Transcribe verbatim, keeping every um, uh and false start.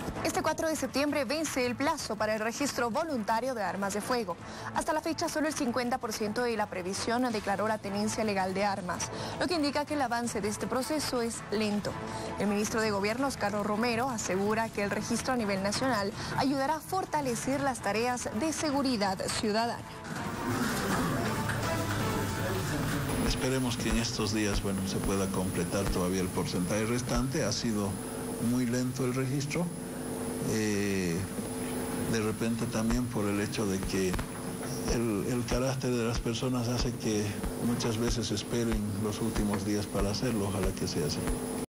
Este cuatro de septiembre vence el plazo para el registro voluntario de armas de fuego. Hasta la fecha, solo el cincuenta por ciento de la previsión declaró la tenencia legal de armas, lo que indica que el avance de este proceso es lento. El ministro de Gobierno, Óscar Romero, asegura que el registro a nivel nacional ayudará a fortalecer las tareas de seguridad ciudadana. Esperemos que en estos días, bueno, se pueda completar todavía el porcentaje restante. Ha sido muy lento el registro. Eh, de repente también por el hecho de que el, el carácter de las personas hace que muchas veces esperen los últimos días para hacerlo. Ojalá que sea así.